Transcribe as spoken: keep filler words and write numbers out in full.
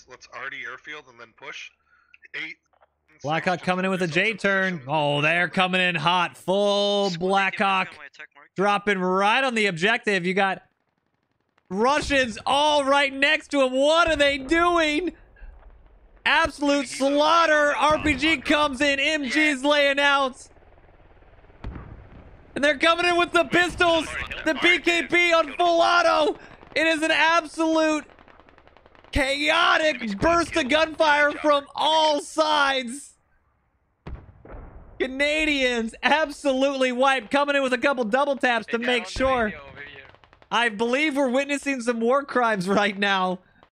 Let's R D airfield and then push. Eight. Blackhawk coming in with a J turn. Oh, they're coming in hot. Full Blackhawk. Dropping right on the objective. You got Russians all right next to him. What are they doing? Absolute slaughter. R P G comes in. M G's laying out. And they're coming in with the pistols. The P K P on full auto. It is an absolute chaotic burst of gunfire from all sides. Canadians absolutely wiped. Coming in with a couple double taps to make sure. I believe we're witnessing some war crimes right now.